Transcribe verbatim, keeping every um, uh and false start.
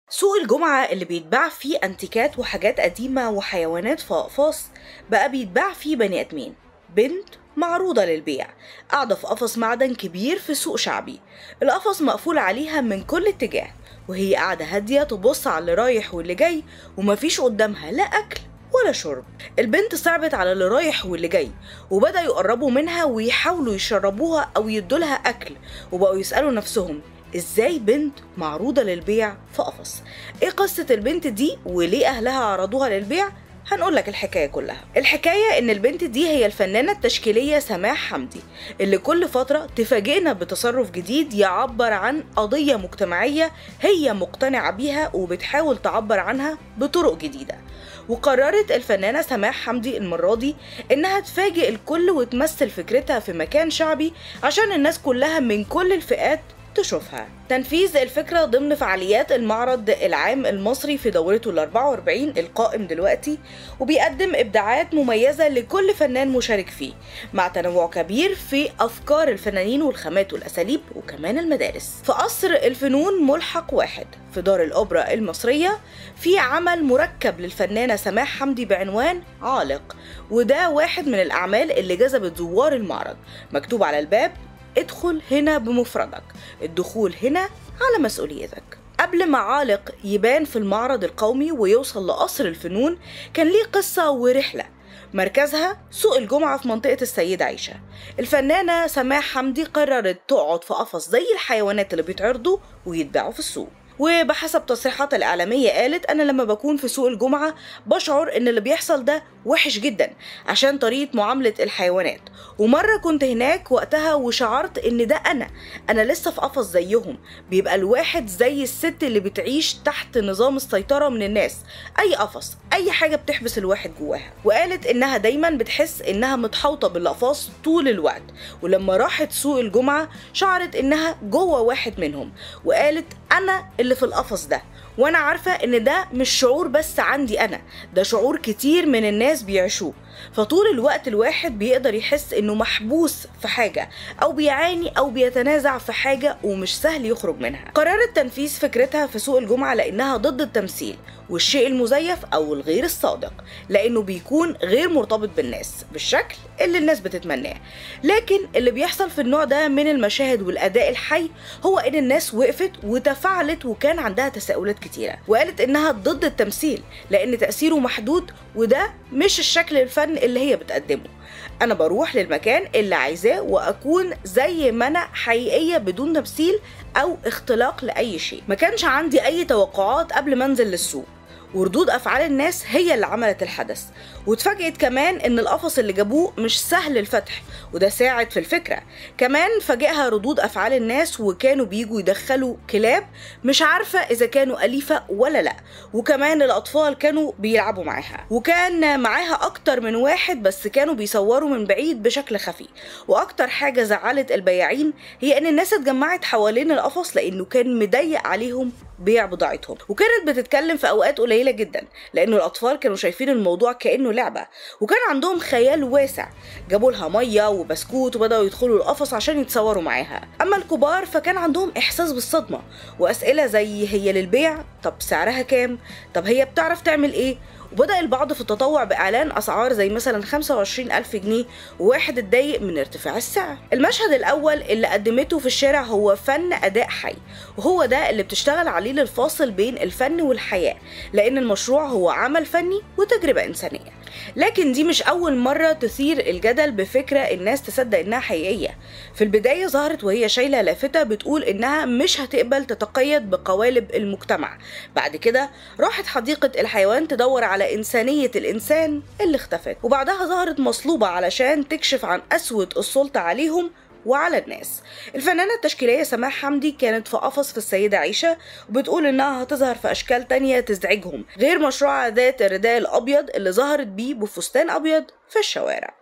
سوق الجمعة اللي بيتباع فيه أنتيكات وحاجات قديمة وحيوانات في أقفاص بقى بيتباع فيه بني آدمين. بنت معروضة للبيع قاعدة في قفص معدن كبير في سوق شعبي، القفص مقفول عليها من كل اتجاه، وهي قاعدة هادية تبص على اللي رايح واللي جاي، ومفيش قدامها لا أكل ولا شرب. البنت صعبت على اللي رايح واللي جاي، وبدأوا يقربوا منها ويحاولوا يشربوها أو يدولها أكل، وبقوا يسألوا نفسهم ازاي بنت معروضة للبيع في قفص؟ ايه قصة البنت دي وليه اهلها عرضوها للبيع؟ هنقولك الحكاية كلها. الحكاية ان البنت دي هي الفنانة التشكيلية سماح حمدي، اللي كل فترة تفاجئنا بتصرف جديد يعبر عن قضية مجتمعية هي مقتنعة بيها وبتحاول تعبر عنها بطرق جديدة. وقررت الفنانة سماح حمدي المرة دي انها تفاجئ الكل وتمثل فكرتها في مكان شعبي عشان الناس كلها من كل الفئات تشوفها. تنفيذ الفكرة ضمن فعاليات المعرض العام المصري في دورته ال أربعة وأربعين القائم دلوقتي، وبيقدم إبداعات مميزة لكل فنان مشارك فيه، مع تنوع كبير في أفكار الفنانين والخامات والأساليب وكمان المدارس. في قصر الفنون ملحق واحد في دار الأوبرا المصرية في عمل مركب للفنانة سماح حمدي بعنوان عالق، وده واحد من الأعمال اللي جذبت زوار المعرض. مكتوب على الباب: ادخل هنا بمفردك، الدخول هنا على مسؤوليتك. قبل ما عالق يبان في المعرض القومي ويوصل لقصر الفنون كان ليه قصة ورحلة، مركزها سوق الجمعة في منطقة السيدة عيشة. الفنانة سماح حمدي قررت تقعد في قفص زي الحيوانات اللي بيتعرضوا ويتباعوا في السوق، وبحسب تصريحاتها الإعلامية قالت: أنا لما بكون في سوق الجمعة بشعر إن اللي بيحصل ده وحش جدا عشان طريقة معاملة الحيوانات، ومرة كنت هناك وقتها وشعرت إن ده أنا أنا لسه في قفص زيهم، بيبقى الواحد زي الست اللي بتعيش تحت نظام السيطرة من الناس، أي قفص أي حاجة بتحبس الواحد جواها. وقالت إنها دايما بتحس إنها متحوطة بالأقفاص طول الوقت، ولما راحت سوق الجمعة شعرت إنها جوه واحد منهم، وقالت: أنا اللي في القفص ده، وانا عارفة ان ده مش شعور بس عندي انا، ده شعور كتير من الناس بيعيشوه. فطول الوقت الواحد بيقدر يحس انه محبوس في حاجة او بيعاني او بيتنازع في حاجة ومش سهل يخرج منها. قررت تنفيذ فكرتها في سوق الجمعة لانها ضد التمثيل والشيء المزيف او الغير الصادق، لانه بيكون غير مرتبط بالناس بالشكل اللي الناس بتتمناه. لكن اللي بيحصل في النوع ده من المشاهد والاداء الحي هو ان الناس وقفت وتفاعلت وكان عندها تساؤلات كتيرة، وقالت انها ضد التمثيل لان تأثيره محدود وده مش الشكل الفن اللي هي بتقدمه. انا بروح للمكان اللي عايزاه واكون زي ما انا حقيقية بدون تمثيل او اختلاق لاي شيء. ما كانش عندي اي توقعات قبل ما انزل للسوق، وردود افعال الناس هي اللي عملت الحدث. واتفاجئت كمان ان القفص اللي جابوه مش سهل الفتح، وده ساعد في الفكرة. كمان فاجئها ردود افعال الناس، وكانوا بيجوا يدخلوا كلاب مش عارفة اذا كانوا اليفة ولا لا، وكمان الاطفال كانوا بيلعبوا معاها، وكان معاها اكتر من واحد بس كانوا بيصوروا من بعيد بشكل خفي. واكتر حاجة زعلت البياعين هي ان الناس اتجمعت حوالين القفص لانه كان مضيق عليهم بيع بضاعتهم، وكانت بتتكلم في اوقات قليله جدا لانه الاطفال كانوا شايفين الموضوع كانه لعبه، وكان عندهم خيال واسع. جابوا لها ميه وبسكوت وبداوا يدخلوا القفص عشان يتصوروا معاها. اما الكبار فكان عندهم احساس بالصدمه واسئله زي: هي للبيع؟ طب سعرها كام؟ طب هي بتعرف تعمل ايه؟ وبدأ البعض في التطوع بإعلان أسعار زي مثلا خمسة وعشرين ألف جنيه، وواحد اتضايق من ارتفاع السعر. المشهد الأول اللي قدمته في الشارع هو فن أداء حي، وهو ده اللي بتشتغل عليه للفاصل بين الفن والحياة، لأن المشروع هو عمل فني وتجربة إنسانية. لكن دي مش أول مرة تثير الجدل بفكرة الناس تصدق إنها حقيقية. في البداية ظهرت وهي شايلة لافتة بتقول إنها مش هتقبل تتقيد بقوالب المجتمع. بعد كده راحت حديقة الحيوان تدور على إنسانية الإنسان اللي اختفت، وبعدها ظهرت مصلوبة علشان تكشف عن قسوة السلطة عليهم وعلى الناس. الفنانة التشكيلية سماح حمدي كانت في قفص في السيدة عيشة، وبتقول إنها هتظهر في أشكال تانية تزعجهم غير مشروع ذات الرداء الأبيض اللي ظهرت بيه بفستان أبيض في الشوارع.